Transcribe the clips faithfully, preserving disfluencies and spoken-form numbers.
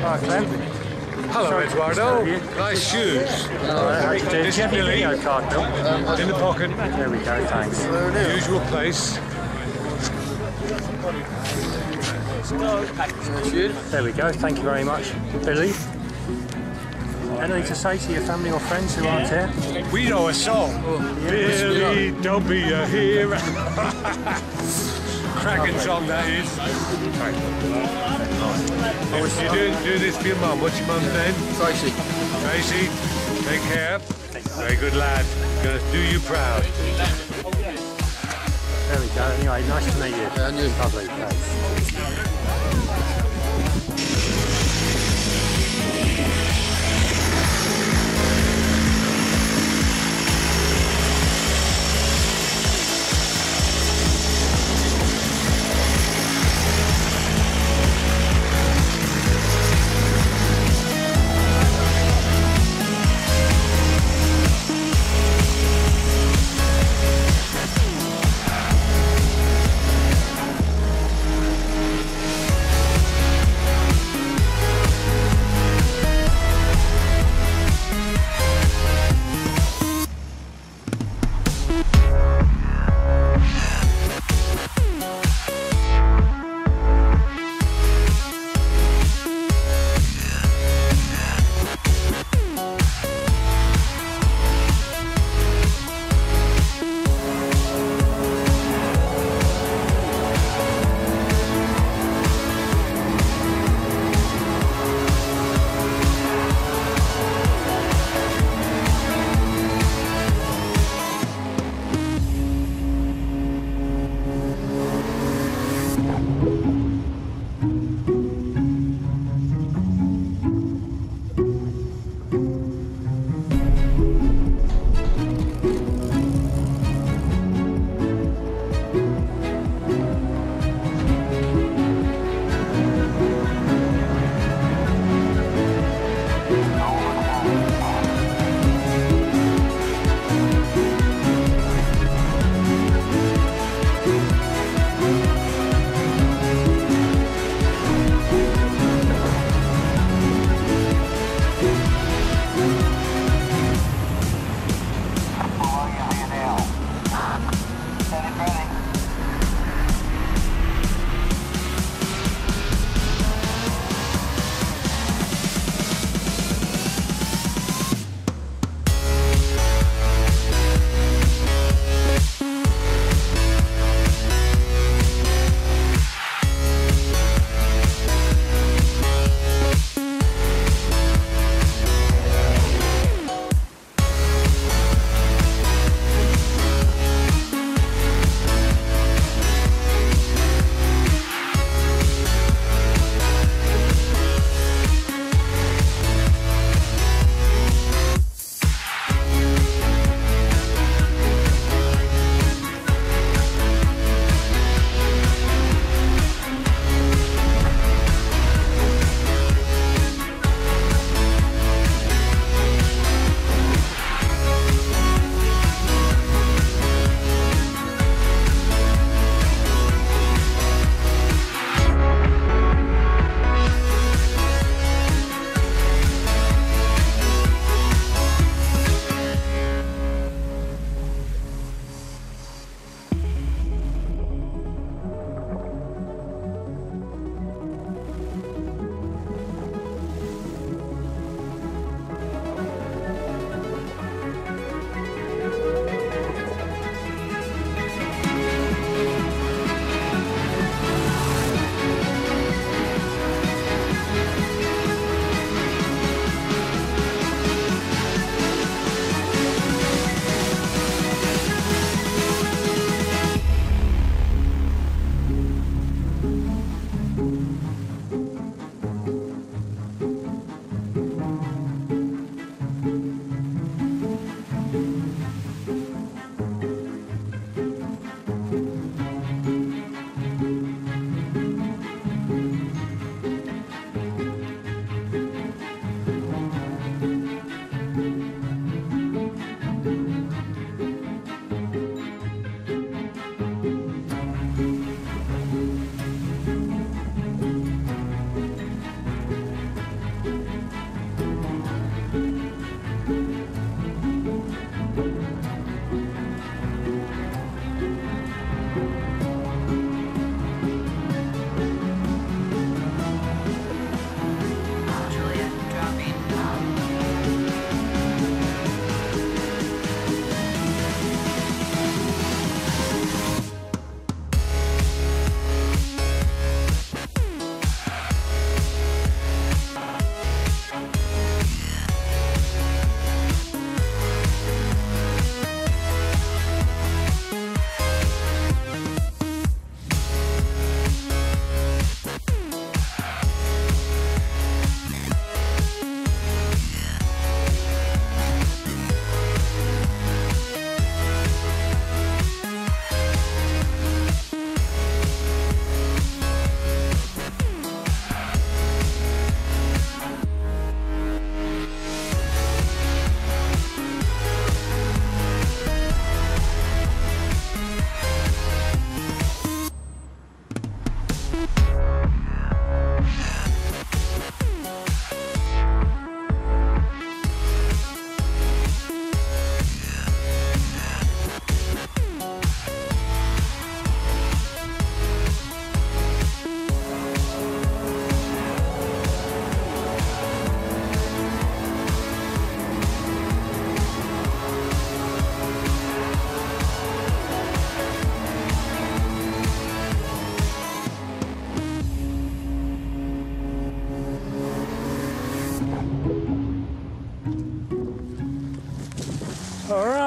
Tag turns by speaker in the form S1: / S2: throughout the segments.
S1: Hi, Clem.
S2: Hello,
S1: Sorry to
S2: Eduardo.
S1: disturb you.
S2: Nice shoes.
S1: Alright, how you doing? Do
S2: This
S1: you
S2: is
S1: have your
S2: Billy.
S1: video card, Bill?
S2: In the pocket.
S1: There we go, thanks.
S2: Usual place.
S1: There we go, thank you very much. Billy? Anything to say to your family or friends who aren't here?
S2: We know a song. Billy, don't be a hero. Cracking song that is. If you do, do this for your mum, what's your mum's name?
S3: Tracy.
S2: Tracy, take care. Very good lad. Gonna do you proud.
S1: There we go, anyway, nice to meet you.
S3: Yeah, and you.
S1: Lovely, thanks.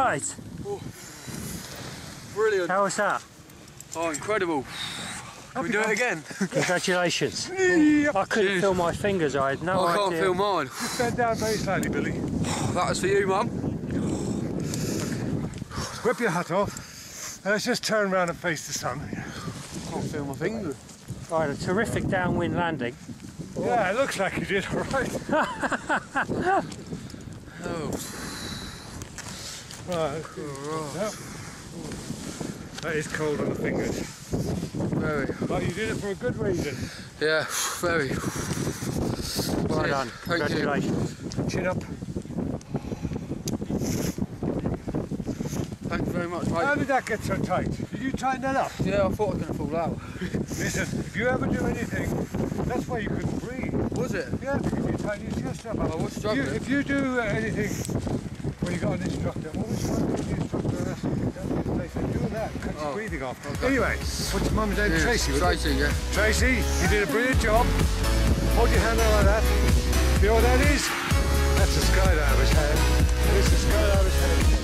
S1: right.
S3: Oh, brilliant.
S1: How was that?
S3: Oh, incredible. Can we do it again?
S1: Congratulations.
S3: Yep.
S1: I couldn't
S3: Cheers.
S1: feel my fingers. I had no
S3: I
S1: idea.
S3: can't feel mine.
S2: Just bend down very slightly, Billy.
S3: That was for you, Mum.
S2: Whip your hat off. And let's just turn around and face the sun.
S3: Can't feel my fingers.
S1: I had a terrific downwind landing.
S2: Yeah, it looks like you did all right.
S3: Oh.
S2: Right. Yep. That is cold on the fingers.
S3: Very.
S2: But you did it for a good reason.
S3: Yeah, very.
S1: Well
S3: Cheers.
S1: done.
S3: Thank you.
S1: Congratulations.
S2: Chin up.
S3: Thank you very much,
S2: How
S3: mate.
S2: did that get so tight? Did you tighten that up?
S3: Yeah, I thought I was going to fall out.
S2: Listen, if you ever do anything, that's why you couldn't breathe.
S3: Was it?
S2: Yeah, because you tighten your chest up.
S3: I was struggling.
S2: If you, if you do uh, anything when you got an instructor, always try to get the instructor and ask him, don't be place and doing that cuts your
S3: Oh,
S2: breathing off.
S3: okay.
S2: Anyway, what's your mum's name?
S3: Yeah,
S2: Tracy, was it?
S3: Tracy, yeah.
S2: Tracy, you did a brilliant job. Hold your hand out like that. You know what that is? That's a skydiver's hand. It's a skydiver's hand.